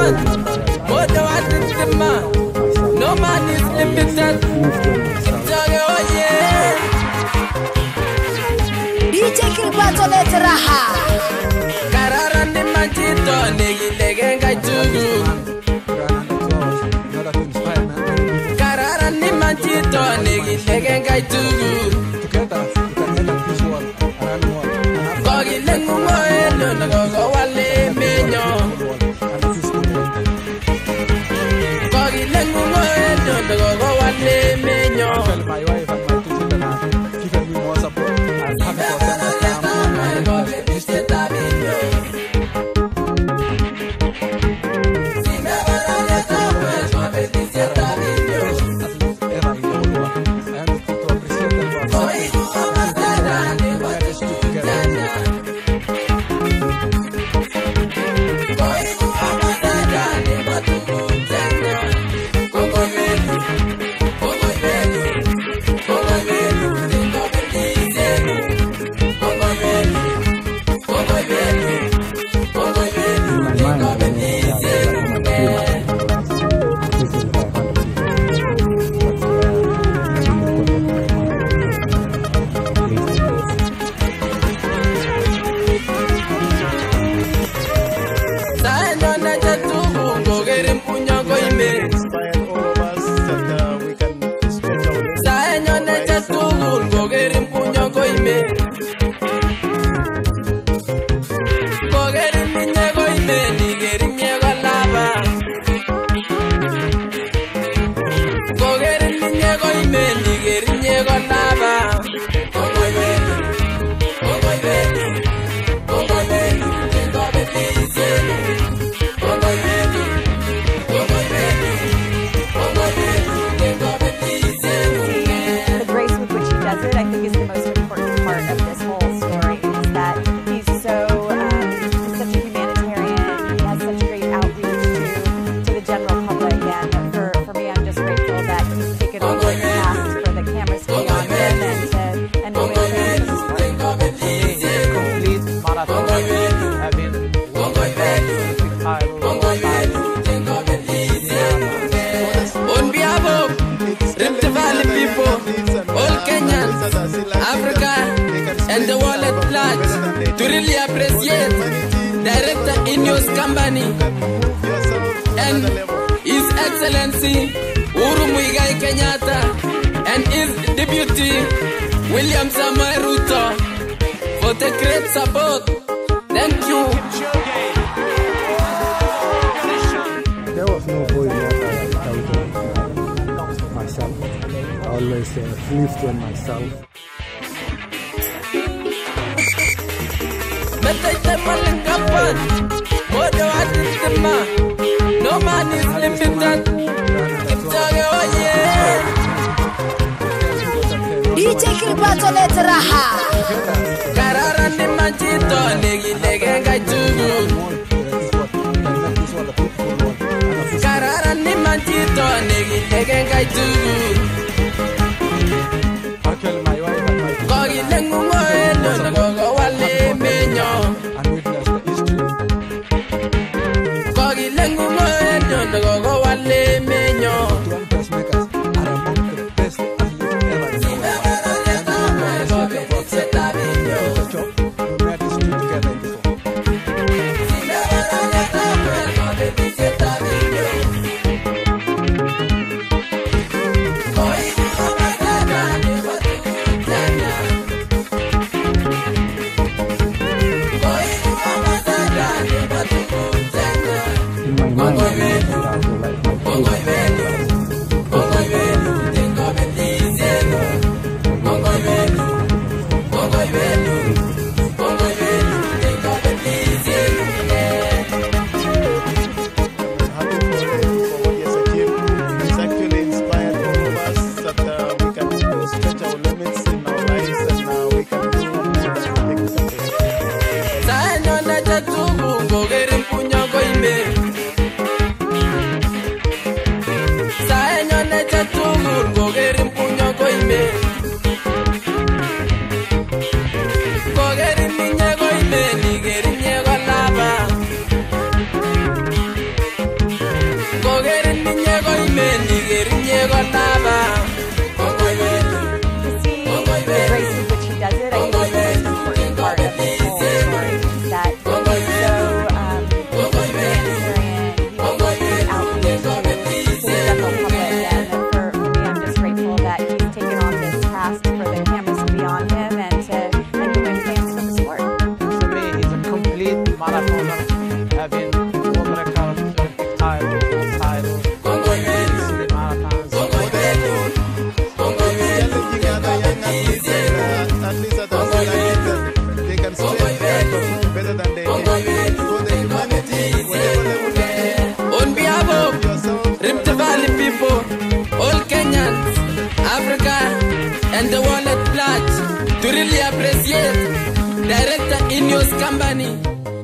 kapan. More than what is the man. No man is limited. Keep talking, oh yeah. DJ Kilpato Leteraha. Kararan di manchito, negi legen kajugu. Kararan di manchito, negi legen kajugu. Kogi lengu moelo, nagogo wale menyo. Kogi lengu moelo, nagogo wale menyo. My wife and my two children are giving me more support and happy for them. No man is limited. Keep talking, oh yeah. DJ Kilpato Leteraha. Kararan di manchito, negi legen kajugu. Kararan di manchito, negi legen kajugu. Kogi lengu moelo, nagogo wale menyo. Kogi lengu moelo, nagogo wale menyo. Director Ineos Company.